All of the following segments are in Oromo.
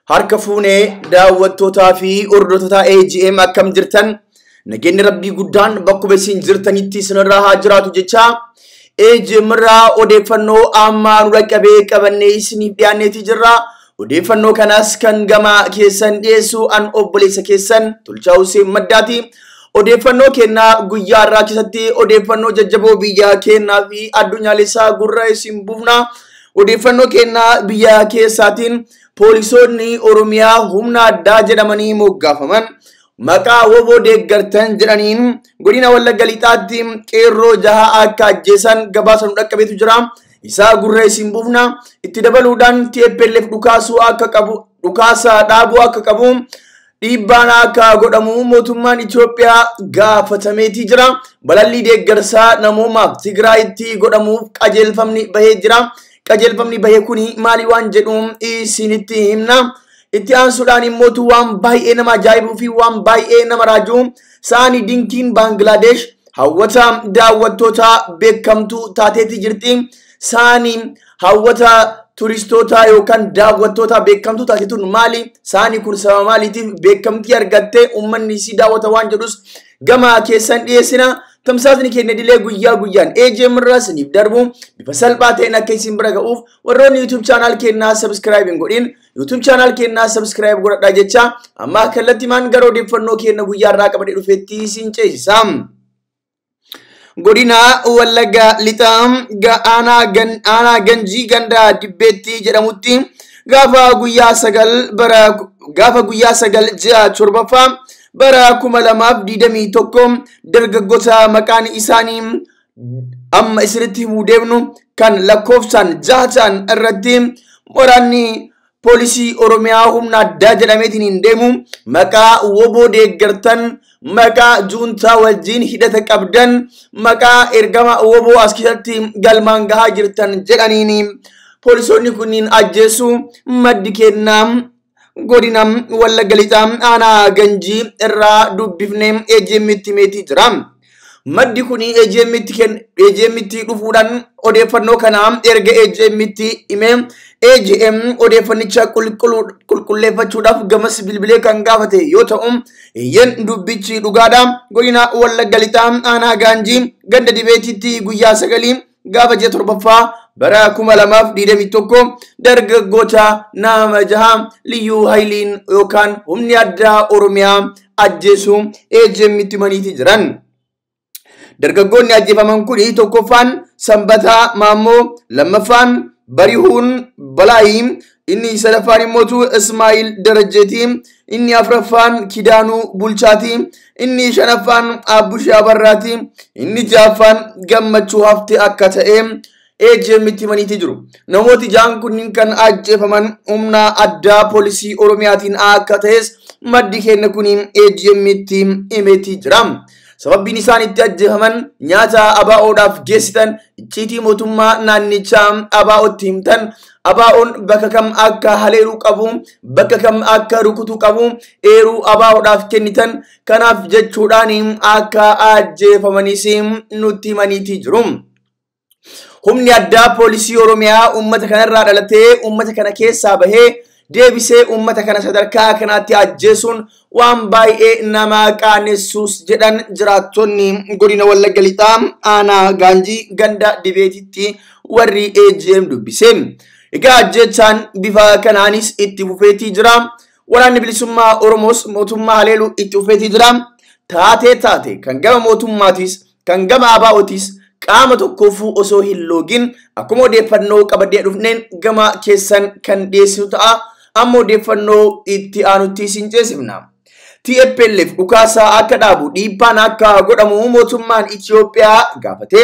harka fuunee daawwattootaa fi hordoftoota AGM akkam jirtan nageenyi rabbii guddaan bakka besiin jirtanitti sinirraa haa jiraatu jecha AGM irraa odeeffannoo amma nu dhaqqabee qabannee isiniif dhiyaanneeti jirra. Odeeffannoo kanas kan gama keessan dhiyeessu an obboleessa keessan Tolchaa Hussein Maddaati. Odeeffannoo kennaa guyyaa irraa keessatti odeeffannoo jajjaboo biyya keenyaa fi addunyaalessaa gurra isin buufna. Odeeffannoo kennaa biyya keessaatiin poolisoonni Oromiyaa humna addaa jedhamanii moggaafaman maqaa WBO Deeggartan jedhaniin godina Wallagga Lixaatti qeerroo 6 akka ajjeesan gabaasa nu dhaqqabeetu jira. Isaa gurra isin buufna. Itti dabaluudhaan TPLF dhukaasa dhaabuu akka qabu dhiibbaan akka godhamu mootummaan Itoophiyaa gaafatameeti jira. Balalli deeggarsaa namoomaaf Tigraayitti godhamuuf qajeelfamni bahee jira. Qajeelfamni bahee kuni maali waan jedhuun isinitti himna. Itti aansuudhaan immoo waan baay'ee nama ajaa'ibuu fi waan baay'ee nama raajuu saani dinkiin Bangladesh hawwata daawwattoota beekamtuu taateeti jirti. Saani hawwata turistoota yookaan daawwattoota beekamtuu taateetuun maali? Saani kun sababa maaliitiif beekamtii argattee uummanni si daawwata waan jedhus gama keessan dhiyeessina. Tamsaasni keenya dilee guyyaa guyyaan AGM irraa isiniif darbu bifa salphaa ta'een akka isin bira ga'uuf warroonni YouTube channel keenyaa subscribe hin godhin YouTube channel keenyaa subscribe godhadhaa jecha amma kallattimaan gara odeeffannoo keenya guyyaa irraa qabadee dhufeetti isin ceesisa. Godina Wallagga Lixaa aanaa Ganjii ganda Dibbeetti jedhamutti gaafa guyyaa 9 ji'a torbaffaa bara 2021 dargaggoota maqaan isaanii amma isinitti himuu deemnu kan lakkoofsaan 6 ta'an irratti waraanni poolisii Oromiyaa humna addaa jedhameetiin deemu maqaa WBO Deeggartan maqaa juuntaa wajjin hidhata qabdan maqaa ergama WBO as keessatti galmaan gahaa jirtan jedhaniin poolisoonni kunniin ajjeesu maddi kennaa godina Wallagga Lixaa aanaa Ganjii irraa dubbifnee AGMitti meetii jira. Maddi kuni AGMitti dhufuudhaan odeeffannoo kana erga AGMitti hime AGM odeeffannicha qulqulleeffachuudhaaf gamas bilbilee kan gaafate yoo ta'u iyyan dubbichi dhugaadha. Godina Wallagga Lixaa aanaa Ganjii ganda Dibeetitti guyyaa 9 gaafa ji'a torbaffaa bara 2021 dargaggoota nama 6 liyyuu hayliin yookaan humni addaa Oromiyaa ajjeesu AGMitti maniiti jiran. Dargaggoonni ajjeefaman kun tokkoffaan Sanbataa Maammoo, lammaffaan Barihuun Balaayii, inni sadaffaan immoo Ismaa'il Darajeeti, inni afraffaan Kidaanuu Bulchaati, inni shanaffaan Abbushaa Barraati, inni ja'affaan Gammachuu Hafte akka ta'e AGMitti maniiti jiru. Namooti 6 kunniin kan ajjeefaman humna addaa poolisii Oromiyaatiin akka ta'es maddi keenya kuniin AGMitti himeetii jira. Sababbiin isaan itti ajjeefaman nyaata ABO'dhaaf geessitan icciitii mootummaa naannichaa ABO'tti himtan ABO'n bakka kam akka haleeluu qabu bakka kam akka rukutuu qabu eeruu ABO'dhaaf kennitan kanaaf jechuudhaan akka ajjeefamanis nutti himaniitii jiru. Humni addaa poolisii Oromiyaa uummata kanarraa dhalatee uummata kana keessaa bahee deebisee uummata kana sadarkaa kanaatti ajjeesuun waan baay'ee nama qaanessuus jedhan jiraattonni godina Wallagga Lixaa aanaa Ganjii ganda Dibeetitti warri AGM dubbiseen. Egaa ajjechaan bifa kanaanis itti fufeetii jira. Waraanni bilisummaa Oromoos mootummaa haleeluu itti fufeetii jira. Taate kan gama mootummaatis kan gama ABO'tis qaama tokkoofuu osoo hin loogin akkuma odeeffannoo qabadee dhufneen gama keessan kan dhiyeessitu ta'a. Amma odeeffannoo itti aanutti isin ceesifna. TPLF dhukaasa akka dhaabu dhiibbaan akka godhamu mootummaan Itoophiyaa gaafate.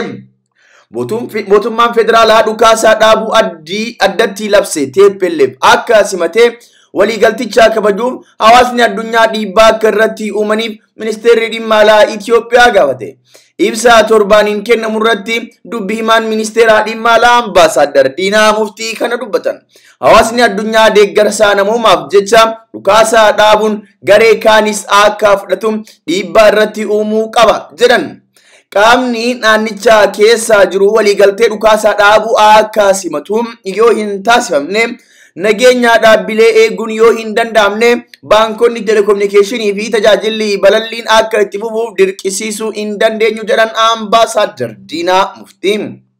Mootummaan federaalaa dhukaasa dhaabu addatti labse TPLF akka simate waliigalticha kabajuuf hawaasni addunyaa dhiibbaa akka irratti uumaniif ministeerri dhimma alaa Itoophiyaa gaafate. Ibsa torbaaniin kennamu irratti dubbi himaan ministeera dhimma alaa Ambaasaadar Diinaa Muftii kana dubbatan. Hawaasni addunyaa deeggarsa namoomaaf jecha dhukaasa dhaabuun garee kaanis akka fudhatu dhiibbaa irratti uumuu qaba jedhan. Qaamni naannicha keessa jiru waliigaltee dhukaasa dhaabuu akka simatu yoo hin taasifamne nageenya dhaabbilee eeguun yoo hin danda'amne baankonni telekominikeeshinii fi tajaajilli balalliin akka itti fufuuf dirqisiisuu hin dandeenyu jedhan Ambaasaadder Diinaa Muftii.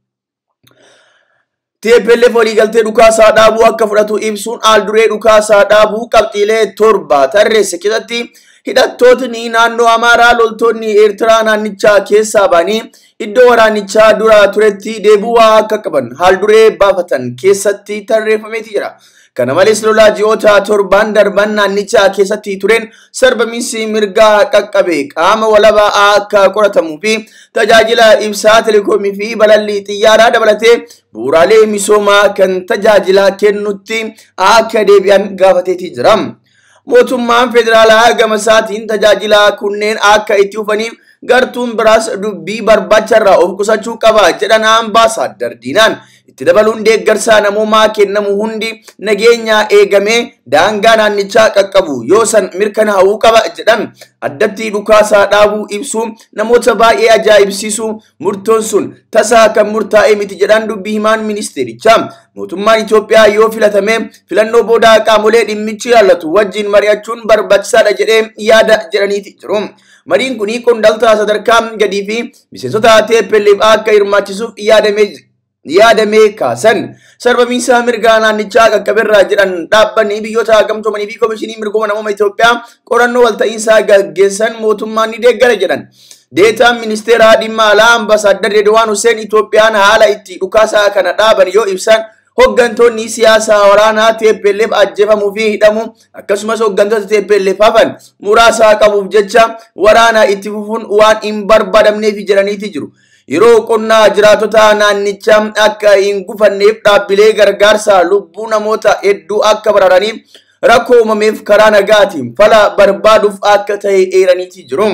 TPLF waliigaltee dhukaasaa dhaabuu akka fudhatu ibsuun aalduree dhukaasaa dhaabuu qabxiilee 7 tarreesse keessatti hidhattootni naannoo Amaaraa loltoonni Eertiraa naannichaa keessaa ba'anii iddoo waraanichaa dura turetti deebi'uu akka qaban haalduree baafatan keessatti tarreeffameeti jira. Kana malees lolaa ji'oota 7 darban naannichaa keessatti tureen sarbamiinsi mirgaa qaqqabe qaama walabaa akka qoratamuu fi tajaajila ibsaa telekoomii fi balallii xiyyaaraa dabalatee bu'uuraalee misoomaa kan tajaajila kennutti akka deebi'an gaafateeti jira. Mootummaan federaalaa gama isaatiin tajaajila kunneen akka itti fufaniif gartuun biraas dubbii barbaacharraa of qusachuu qaba jedhan Ambaasaadder Diinaan. Itti dabaluun deeggarsa namoomaa kennamu hundi nageenya eegamee daangaa naannichaa qaqqabu yoo san mirkanaa'uu qaba jedhan. Addatti dhukaasaa dhaabuu ibsu namoota baay'ee ajaa'ibsiisu murtoon sun tasaa kan murtaa'e miti jedhan dubbii himaan ministeerichaa. Mootummaan Itoophiyaa yoo filatame filannoo booda qaamolee dhimmichi ilaallatu wajjin mari'achuun barbaachisaadha jedhee yaada jedhaniiti jiru. Mariin kun qondaaltota sadarkaa gadii fi miseensota TPLF akka hirmaachisuuf yaadamee kaasan. Sarbamiinsa mirgaa naannichaa qaqqabeerraa jedhan dhaabbanni biyyoota gamtoomanii fi Komishinii Mirgooma Namoomaa Itoophiyaa qorannoo walta'iinsaa gaggeessan mootummaan ni deeggara jedhan. Deetaan ministeera dhimma alaa Ambaasaadder Redwaan Hussein Itoophiyaan haala itti dhukaasaa kana dhaaban yoo ibsan hooggantoonni siyaasaa waraanaa TPLF ajjeefamuu fi hidhamuu akkasumas hooggantoota TPLF hafan muraasa qabuuf jecha waraana itti fufuun waan hin barbaadamneef jedhaniiti jiru. Yeroo qonnaa jiraatota naannichaa akka hin gufanneef dhaabbilee gargaarsaa lubbuu namoota hedduu akka baraaraniif rakkoo uumameef karaa nagaatiin fala barbaaduuf akka ta'e eeraniiti jiru.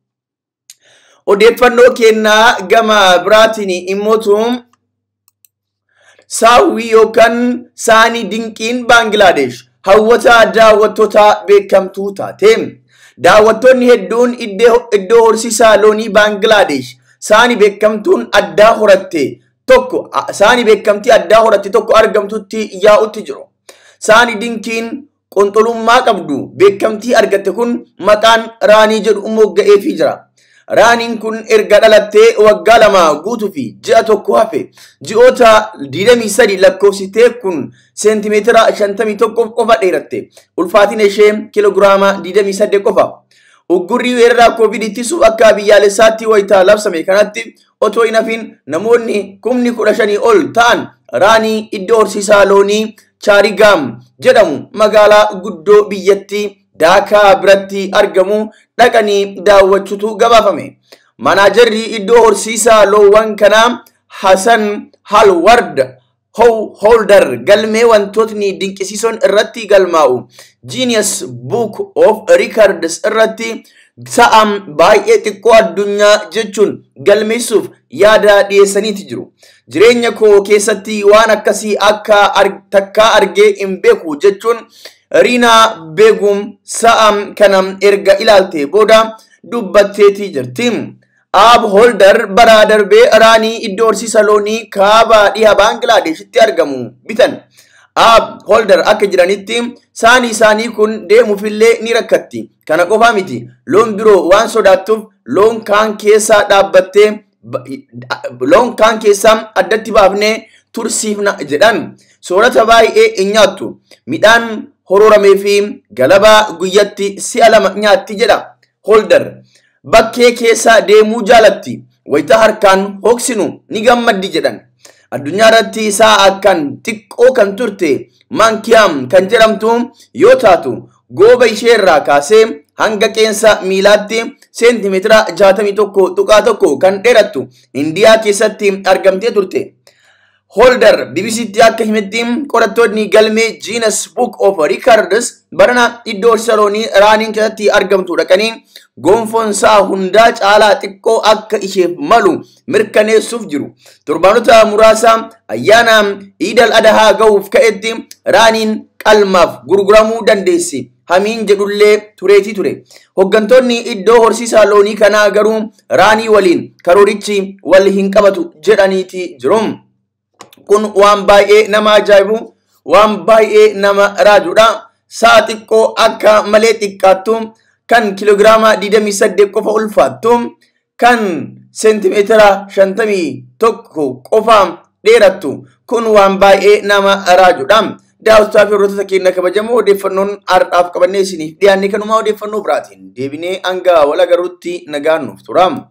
Odeeffannoo kennaa gama biraatiin immootu saawwii yookaan saanii dinqiin Baangilaadesh hawwata daawwattoota beekamtuu taate. Daawwattoonni hedduun iddoo horsiisaa loonii Baangilaadesh saanii beekamtuun addaa horatte tokko argamtutti yaa'utti jiru. Saanii dinqiin qonxolummaa qabdu beekamtii argatte kun maqaan Raanii jedhu mogga'eefii jira. Raaniin kun erga dhalattee waggaa 2 guutuu fi ji'a tokko hafe ji'oota 23 lakkoofsitee kun seentimeetira 51 qofa dheeratte. Ulfaatina ishee kiloogiraama 28 qofa. Uggurri weerara COVID ittisuuf akka biyyaalessaatti wayitaa labsame kanatti otoo hin hafin namoonni 15,000 ol ta'an Raanii iddoo horsiisaa loonii Chaarigaam jedhamu magaalaa guddoo biyyattii Daakaa biratti argamu dhaqanii daawwachuutu gabaafame. Manaajarri iddoo horsiisaa loowwan kanaa Hasan Holder galmee wantootni dinqisiisoon irratti galmaa'u Genius Book of Records irratti sa'a baay'ee xiqqoo addunyaa jechuun galmeessuuf yaada dhiyeessaniiti jiru. Jireenya koo keessatti waan akkasii takkaa argee hin beeku jechuun Riinaa Beegum sa'a kana erga ilaalte booda dubbatteetii jirti. Holder bara darbee Raanii iddoo horsiisa loonii kaaba dhiha Baangilaadeeshitti argamu bitan. Holder akka jiranitti saanii isaanii kun deemuufillee ni rakkatti. Kana qofaa miti loon biroo waan sodaattuuf loon kaan keessaa addatti baafnee tursiifna jedhan. Soorata baay'ee hin nyaattu. Midhaan hororamee fi galabaa guyyatti si'a 2 nyaatti jedha. Holder bakkee keessa deemuu jaalatti. Wayita harkaan hooksinu ni gammaddi jedhan. Addunyaa irratti isaa akkan xiqqoo kan turte Mankiyaam kan jedhamtu yoo taatu gooba ishee irraa kaasee hanga qeensa miilaatti seentimeetira 61.1 kan dheerattu Indiyaa keessatti argamtee turte. Holder BBCtti akka himetti qorattoonni galmee Guinness Book of Records barana iddoo horsiisa loonii Raaniin keessatti argamtu dhaqanii gonfoon sa'a hundaa caalaa xiqqoo akka isheef malu mirkaneessuuf jiru. Torbaanota muraasa ayyaana Iidal Adahaa ga'uuf ka'etti Raaniin qalmaaf gurguramuu dandeessi. Hamiin jedhullee tureetii ture. Hooggantoonni iddoo horsiisa loonii kanaa garuu Raanii waliin karoorichi wal hin qabatu jedhaniiti jiru. Kun waan baay'ee nama ajaa'ibu waan baay'ee nama raajudha. Sa'a xiqqoo akka malee xiqqaattu kan kiloogiraama 28 qofa ulfaattu kan seentimeetira 51 qofa dheerattu kun waan baay'ee nama raajudha. Daawwattootaa fi hordoftoota keenya kabajamoo odeeffannoon har'aaf qabannee isiniif dhiyaanne kanuma odeeffannoo biraatiin deebinee hanga wal agarruutti nagaan nuuf tura.